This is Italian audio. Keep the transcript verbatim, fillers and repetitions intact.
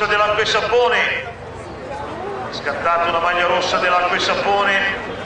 dell'Acqua e Sapone, scattata una maglia rossa dell'Acqua e Sapone.